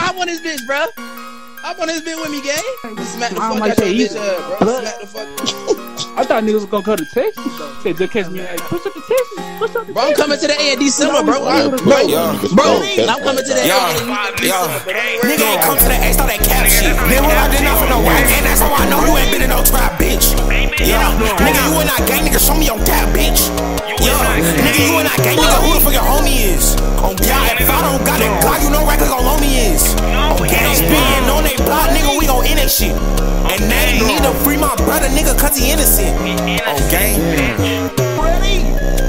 hop on this bitch, bro. Hop on this bitch with me, gang. Smack the fuck might out say your easy. bitch, bro. Smack the fuck. I thought niggas was gonna go to Texas though. Say just catch me. Hey, push up to Texas. Push up to Bro, I'm Texas. coming to the A in December, bro. Bro, I'm coming to the A in December, bro. Nigga ain't come to the A, start that cap shit. Then when I did not for no white, and that's how I know you ain't been in no trap, bitch. Yeah, nigga, you and I gang, nigga, show me your tap, bitch. Yeah, nigga, you and I gang, nigga, who the fuck your homie is? On God, if I don't got it, God, you know right gon' loan me is. On gang, spin on they block, nigga, we gon' end that shit. And they need to free my brother, nigga, cause he innocent. On gang. Ready?